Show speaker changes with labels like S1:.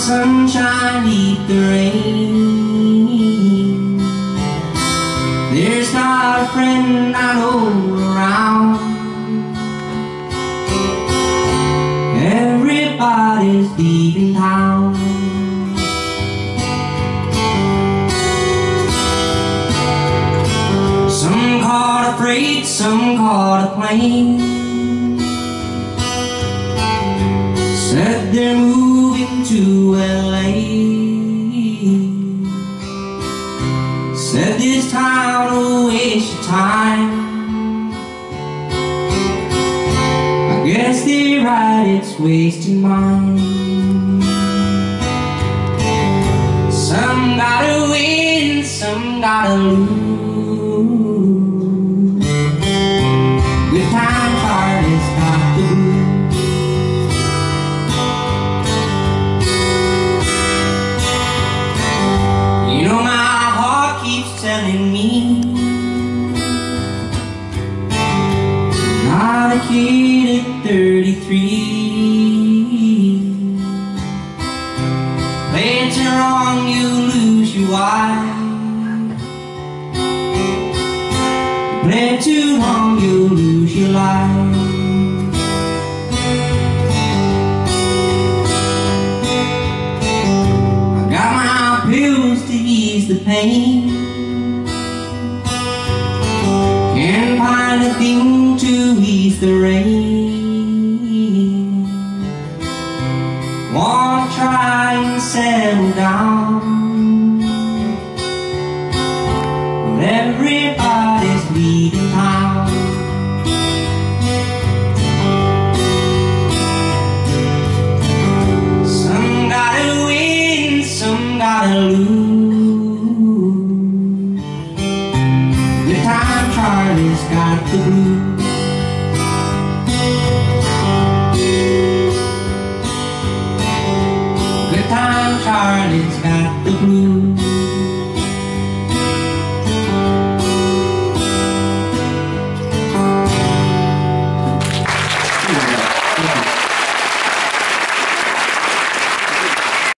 S1: sunshine beat the rain. There's not a friend I know around. Everybody's leaving town. Some caught a freight, some caught a plane. Said they're moving to LA. Said this town will waste your time. I guess they're right, it's wasting mine. Some gotta win, some gotta lose. Good time card is got the blues. You know my heart keeps telling me not a kid at 33. Play it too wrong, you lose your wife. Play it too long, you lose your life. I got my pills to ease the pain. Can't find a thing to ease the rain. Wanna try and settle down, but everybody's leaving town. Some gotta win, some gotta lose. The time Charlie's got the blues.